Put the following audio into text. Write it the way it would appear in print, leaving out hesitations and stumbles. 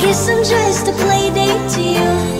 guess I'm just a play date to you.